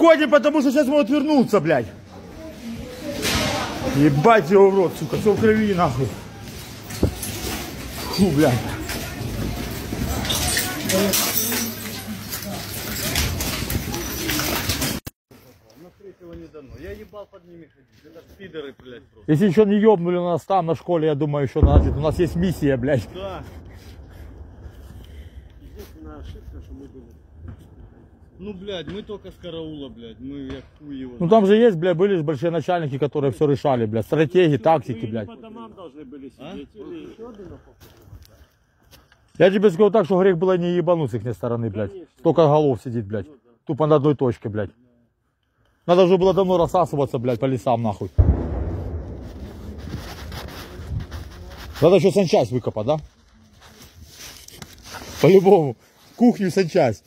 Выходим, потому что сейчас могут вернуться, блядь. Ебать его в рот, сука, все в крови, нахуй. Фу, блядь. Я ебал под ними ходить. Это пидоры, блядь, просто. Если еще не ебнули нас там на школе, я думаю, еще значит, у нас есть миссия, блядь. Да. Единственная ошибка, что мы были. Ну, блядь, мы только с караула, блядь. Мы я хуй его. Ну там же есть, блядь, были большие начальники, которые все решали, блядь. Стратегии, тактики, блядь. По домам должны были сидеть. Или еще один. Я тебе скажу так, что грех было не ебануть с их стороны, блядь. Только голов сидит, блядь. Тупо на одной точке, блядь. Надо уже было давно рассасываться, блядь, по лесам, нахуй. Надо еще санчасть выкопать, да? По-любому. Кухню санчасть.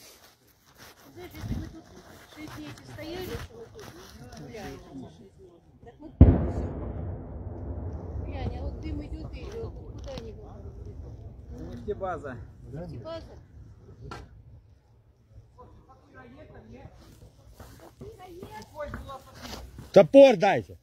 База. Топор дайте.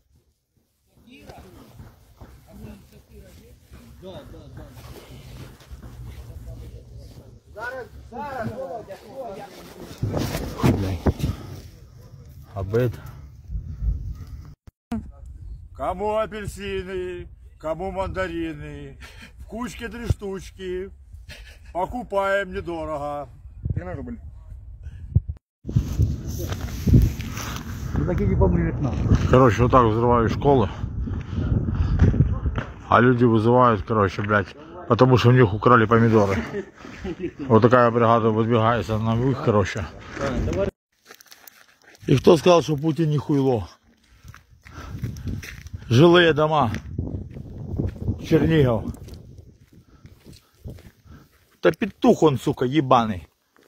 Обед. Кому апельсины, кому мандарины. В кучке 3 штучки. Покупаем недорого. 13 рублей. Такие не помнят нам. Короче, вот так взрываю школы. А люди вызывают, короче, блядь, потому что у них украли помидоры. Вот такая бригада выдвигается на их, короче. И кто сказал, что Путин не хуйло? Жилые дома. Чернигов. Да петух он, сука, ебаный.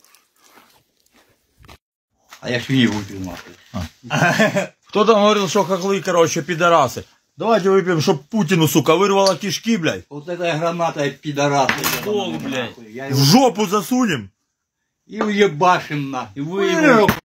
А я швеи выпил, нахуй. Кто там говорил, что хохлы, короче, пидорасы? Давайте выпьем, чтоб Путину, сука, вырвало кишки, блядь. Вот эта граната пидорасы. В жопу засунем. И уебашим на. И вы его...